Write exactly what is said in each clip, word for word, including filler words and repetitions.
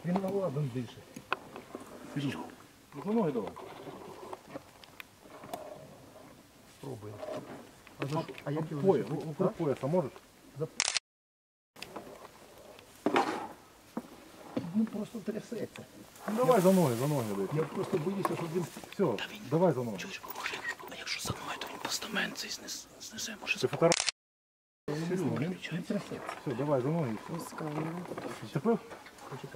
Він наладом більше. Піду. За ноги давай. Спробуємо. А, за... а як його пояс? Около пояса можеш? За... Ну просто трясеться. Ну, давай за ноги, за ноги. Дай. Я просто боюся, щоб він... Все, він... давай за ноги. Чуєш, може, а якщо за ноги, то він постамент цей знесе, знесе може... Ти фотограф... Він, він трясеться. Все, давай за ноги. Зчепив? Почекай.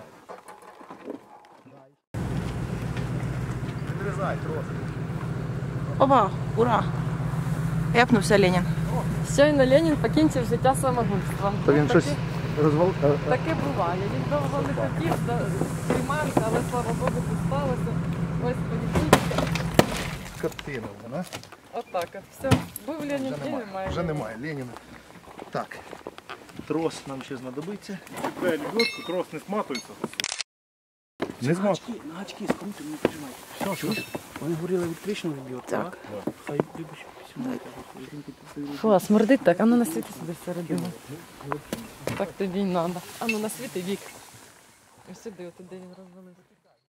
Відрізай трохи. Опа, ура! Епнувся Ленін. Щойно Ленін покінчив життя самогубством. Та він щось розвал... Таке буває. Він довго не хотів, тримався, але слава Богу, тут сталося. Ось поліцейська. Картина, вона. Отак от. Все. Був Ленін і немає. Вже немає Леніна. Так. Трос нам ще знадобиться. Чекай лебедку, трос не сматується. Не зматується. На гачки, скрути, не прижимай. Що, що? Вони говорили відкришну лебедку, Так. а? Хай любиш сюди. Фу, а смердить так. Ану на світи сюди всередину. Так тобі й треба. Ану на світи вік. Ось сюди, от де він розвалився.